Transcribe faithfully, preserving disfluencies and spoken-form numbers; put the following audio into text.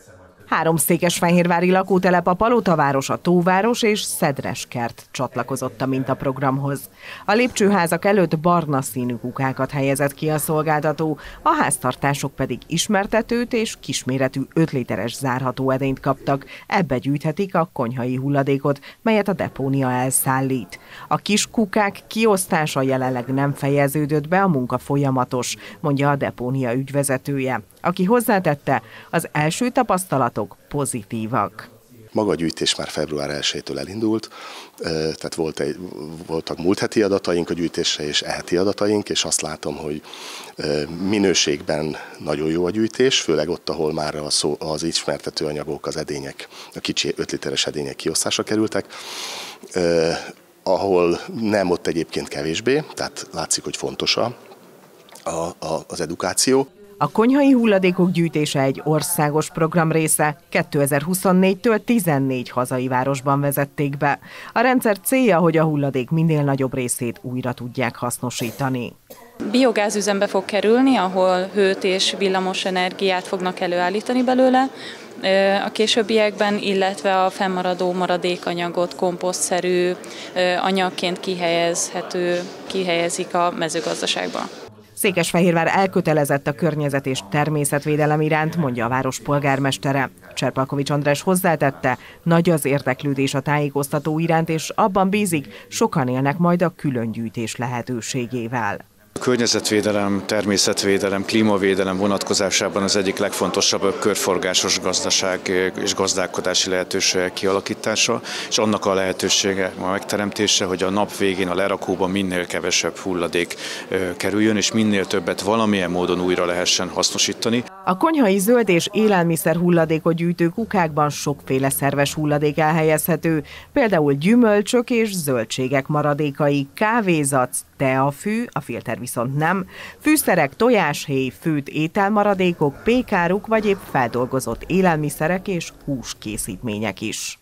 Három székesfehérvári lakótelep, a Palotaváros, a Tóváros és Szedreskert csatlakozott a mintaprogramhoz. A lépcsőházak előtt barna színű kukákat helyezett ki a szolgáltató, a háztartások pedig ismertetőt és kisméretű öt literes zárható edényt kaptak. Ebbe gyűjthetik a konyhai hulladékot, melyet a depónia elszállít. A kis kukák kiosztása jelenleg nem fejeződött be, a munka folyamatos, mondja a depónia ügyvezetője, aki hozzátette, az első tapasztalatok pozitívak. Maga a gyűjtés már február elsejétől elindult, tehát volt egy, voltak múlt heti adataink a gyűjtésre és e heti adataink, és azt látom, hogy minőségben nagyon jó a gyűjtés, főleg ott, ahol már a szó, az ismertető anyagok, az edények, a kicsi öt literes edények kiosztásra kerültek, ahol nem, ott egyébként kevésbé, tehát látszik, hogy fontos a, a, az edukáció. A konyhai hulladékok gyűjtése egy országos program része, kétezer-huszonnégytől tizennégy hazai városban vezették be. A rendszer célja, hogy a hulladék minél nagyobb részét újra tudják hasznosítani. Biogázüzembe fog kerülni, ahol hőt és villamos energiát fognak előállítani belőle a későbbiekben, illetve a fennmaradó maradékanyagot komposztszerű anyagként kihelyezhető, kihelyezik a mezőgazdaságba. Székesfehérvár elkötelezett a környezet és természetvédelem iránt, mondja a város polgármestere. Cserpalkovics András hozzátette, nagy az érdeklődés a tájékoztató iránt, és abban bízik, sokan élnek majd a különgyűjtés lehetőségével. A környezetvédelem, természetvédelem, klímavédelem vonatkozásában az egyik legfontosabb körforgásos gazdaság és gazdálkodási lehetőségek kialakítása, és annak a lehetősége a megteremtése, hogy a nap végén a lerakóban minél kevesebb hulladék kerüljön, és minél többet valamilyen módon újra lehessen hasznosítani. A konyhai zöld és élelmiszer hulladékot gyűjtő kukákban sokféle szerves hulladék elhelyezhető, például gyümölcsök és zöldségek maradékai, kávézac, teafű, a filter viszont nem, fűszerek, tojáshéj, főtt ételmaradékok, pékáruk vagy épp feldolgozott élelmiszerek és húskészítmények is.